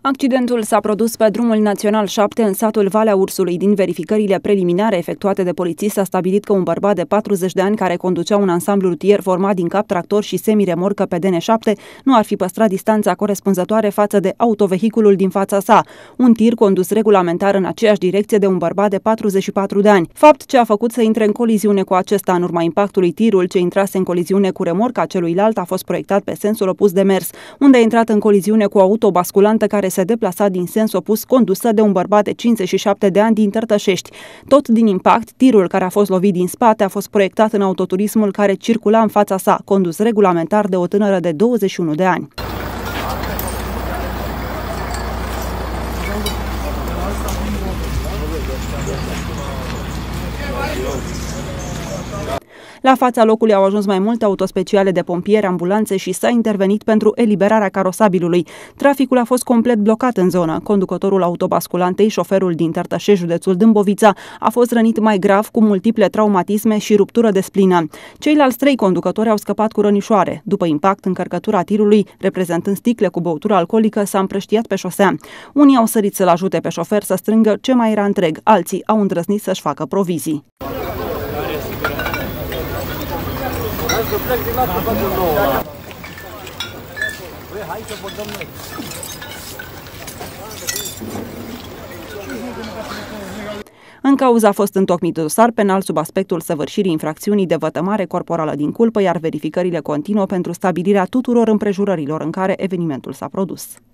Accidentul s-a produs pe drumul național 7 în satul Valea Ursului. Din verificările preliminare efectuate de polițiști s-a stabilit că un bărbat de 40 de ani care conducea un ansamblu rutier format din cap tractor și semiremorcă pe DN7 nu ar fi păstrat distanța corespunzătoare față de autovehiculul din fața sa, un tir condus regulamentar în aceeași direcție de un bărbat de 44 de ani. Fapt ce a făcut să intre în coliziune cu acesta. În urma impactului, tirul ce intrase în coliziune cu remorca celuilalt a fost proiectat pe sensul opus de mers, unde a intrat în coliziune cu o autobasculantă care se deplasa din sens opus, condusă de un bărbat de 57 de ani din Tărtășești. Tot din impact, tirul care a fost lovit din spate a fost proiectat în autoturismul care circula în fața sa, condus regulamentar de o tânără de 21 de ani. La fața locului au ajuns mai multe autospeciale de pompieri, ambulanțe și s-a intervenit pentru eliberarea carosabilului. Traficul a fost complet blocat în zonă. Conducătorul autobasculantei, șoferul din Tărtășești, județul Dâmbovița, a fost rănit mai grav cu multiple traumatisme și ruptură de splină. Ceilalți 3 conducători au scăpat cu rănișoare. După impact, încărcătura tirului, reprezentând sticle cu băutură alcoolică, s-a împrăștiat pe șosea. Unii au sărit să-l ajute pe șofer să strângă ce mai era întreg, alții au îndrăznit să-și facă provizii. În cauză a fost întocmit dosar penal sub aspectul săvârșirii infracțiunii de vătămare corporală din culpă, iar verificările continuă pentru stabilirea tuturor împrejurărilor în care evenimentul s-a produs.